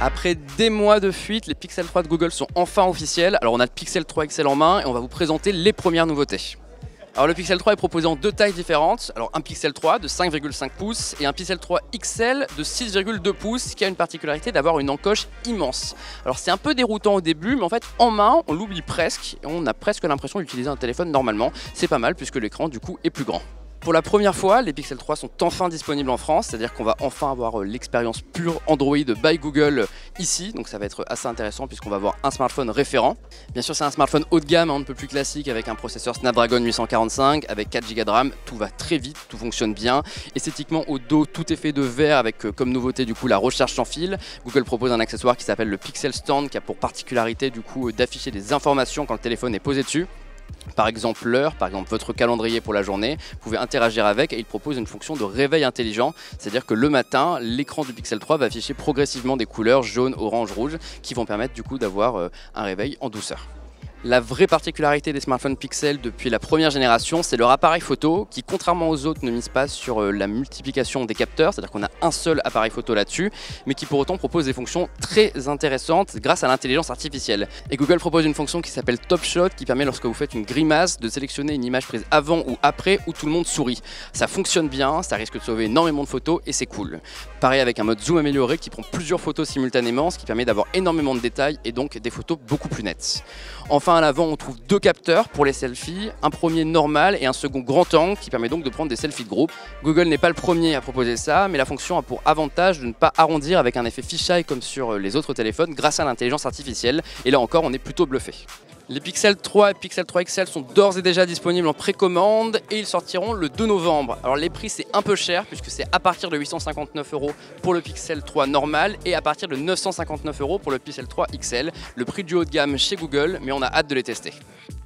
Après des mois de fuite, les Pixel 3 de Google sont enfin officiels. Alors on a le Pixel 3 XL en main et on va vous présenter les premières nouveautés. Alors le Pixel 3 est proposé en deux tailles différentes. Alors un Pixel 3 de 5,5 pouces et un Pixel 3 XL de 6,2 pouces qui a une particularité d'avoir une encoche immense. Alors c'est un peu déroutant au début, mais en fait en main on l'oublie presque et on a presque l'impression d'utiliser un téléphone normalement. C'est pas mal puisque l'écran du coup est plus grand. Pour la première fois, les Pixel 3 sont enfin disponibles en France, c'est-à-dire qu'on va enfin avoir l'expérience pure Android by Google ici, donc ça va être assez intéressant puisqu'on va avoir un smartphone référent. Bien sûr c'est un smartphone haut de gamme, un peu plus classique avec un processeur Snapdragon 845, avec 4 Go de RAM, tout va très vite, tout fonctionne bien. Esthétiquement au dos, tout est fait de verre avec comme nouveauté du coup la recharge sans fil. Google propose un accessoire qui s'appelle le Pixel Stand qui a pour particularité du coup d'afficher des informations quand le téléphone est posé dessus. Par exemple l'heure, par exemple votre calendrier pour la journée, vous pouvez interagir avec et il propose une fonction de réveil intelligent, c'est-à-dire que le matin, l'écran du Pixel 3 va afficher progressivement des couleurs jaune, orange, rouge qui vont permettre du coup d'avoir un réveil en douceur. La vraie particularité des smartphones Pixel depuis la première génération, c'est leur appareil photo qui, contrairement aux autres, ne mise pas sur la multiplication des capteurs, c'est-à-dire qu'on a un seul appareil photo là-dessus, mais qui pour autant propose des fonctions très intéressantes grâce à l'intelligence artificielle. Et Google propose une fonction qui s'appelle Top Shot qui permet, lorsque vous faites une grimace, de sélectionner une image prise avant ou après où tout le monde sourit. Ça fonctionne bien, ça risque de sauver énormément de photos et c'est cool. Pareil avec un mode zoom amélioré qui prend plusieurs photos simultanément, ce qui permet d'avoir énormément de détails et donc des photos beaucoup plus nettes. Enfin à l'avant on trouve deux capteurs pour les selfies, un premier normal et un second grand angle qui permet donc de prendre des selfies de groupe. Google n'est pas le premier à proposer ça, mais la fonction a pour avantage de ne pas arrondir avec un effet fisheye comme sur les autres téléphones grâce à l'intelligence artificielle, et là encore on est plutôt bluffé. Les Pixel 3 et Pixel 3 XL sont d'ores et déjà disponibles en précommande et ils sortiront le 2 novembre. Alors les prix c'est un peu cher puisque c'est à partir de 859 € pour le Pixel 3 normal et à partir de 959 € pour le Pixel 3 XL. Le prix du haut de gamme chez Google, mais on a hâte de les tester.